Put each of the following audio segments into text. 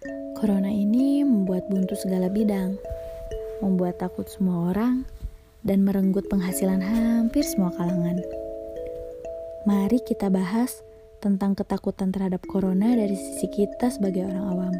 Corona ini membuat buntu segala bidang, membuat takut semua orang, dan merenggut penghasilan hampir semua kalangan. Mari kita bahas tentang ketakutan terhadap corona dari sisi kita sebagai orang awam.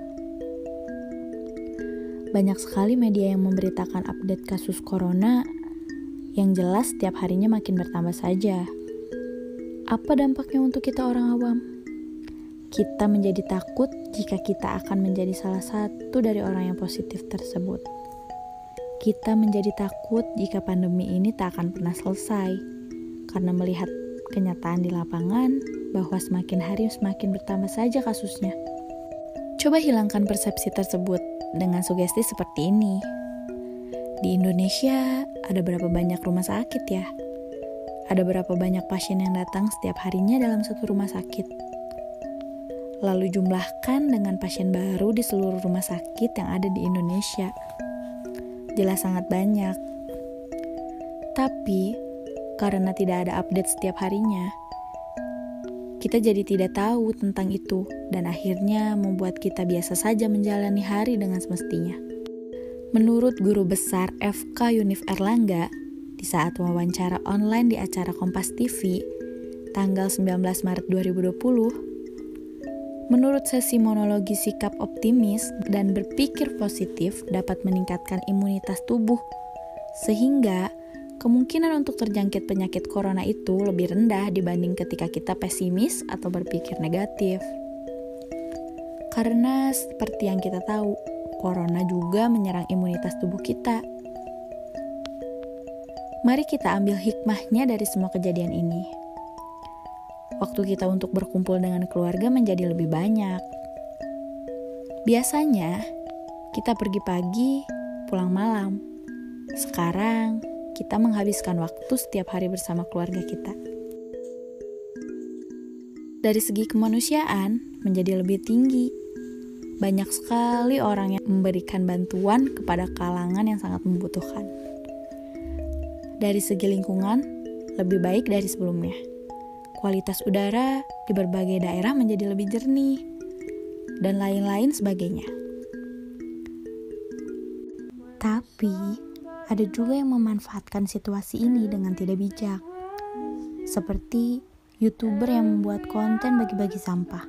Banyak sekali media yang memberitakan update kasus corona yang jelas setiap harinya makin bertambah saja. Apa dampaknya untuk kita orang awam? Kita menjadi takut jika kita akan menjadi salah satu dari orang yang positif tersebut. Kita menjadi takut jika pandemi ini tak akan pernah selesai, karena melihat kenyataan di lapangan bahwa semakin hari semakin bertambah saja kasusnya. Coba hilangkan persepsi tersebut dengan sugesti seperti ini. Di Indonesia ada berapa banyak rumah sakit ya? Ada berapa banyak pasien yang datang setiap harinya dalam satu rumah sakit? Lalu jumlahkan dengan pasien baru di seluruh rumah sakit yang ada di Indonesia. Jelas sangat banyak. Tapi, karena tidak ada update setiap harinya, kita jadi tidak tahu tentang itu dan akhirnya membuat kita biasa saja menjalani hari dengan semestinya. Menurut Guru Besar FK Univ Erlangga, di saat wawancara online di acara Kompas TV, tanggal 19 Maret 2020, menurut sesi monologi sikap optimis dan berpikir positif dapat meningkatkan imunitas tubuh, sehingga kemungkinan untuk terjangkit penyakit corona itu lebih rendah dibanding ketika kita pesimis atau berpikir negatif. Karena seperti yang kita tahu, corona juga menyerang imunitas tubuh kita. Mari kita ambil hikmahnya dari semua kejadian ini. Waktu kita untuk berkumpul dengan keluarga menjadi lebih banyak. Biasanya, kita pergi pagi, pulang malam. Sekarang, kita menghabiskan waktu setiap hari bersama keluarga kita. Dari segi kemanusiaan, menjadi lebih tinggi. Banyak sekali orang yang memberikan bantuan kepada kalangan yang sangat membutuhkan. Dari segi lingkungan, lebih baik dari sebelumnya. Kualitas udara di berbagai daerah menjadi lebih jernih, dan lain-lain sebagainya. Tapi, ada juga yang memanfaatkan situasi ini dengan tidak bijak. Seperti YouTuber yang membuat konten bagi-bagi sampah.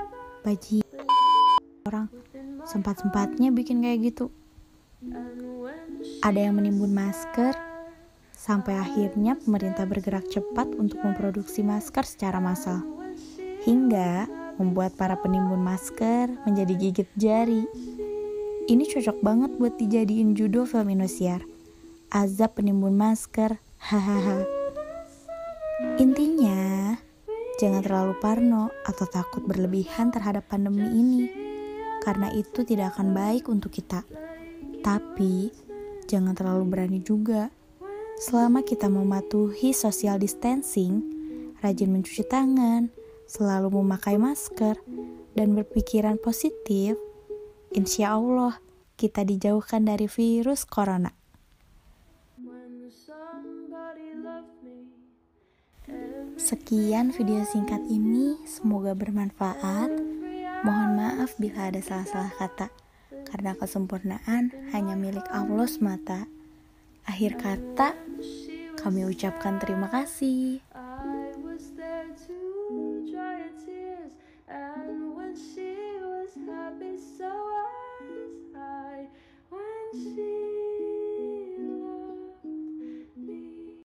Orang sempat-sempatnya bikin kayak gitu. Ada yang menimbun masker, sampai akhirnya pemerintah bergerak cepat untuk memproduksi masker secara massal, hingga membuat para penimbun masker menjadi gigit jari. Ini cocok banget buat dijadiin judul film Indosiar, Azab Penimbun Masker, hahaha. Intinya, jangan terlalu parno atau takut berlebihan terhadap pandemi ini, karena itu tidak akan baik untuk kita. Tapi, jangan terlalu berani juga. Selama kita mematuhi social distancing, rajin mencuci tangan, selalu memakai masker, dan berpikiran positif, insya Allah kita dijauhkan dari virus corona. Sekian video singkat ini, semoga bermanfaat. Mohon maaf bila ada salah-salah kata, karena kesempurnaan hanya milik Allah semata. Akhir kata, kami ucapkan terima kasih. When she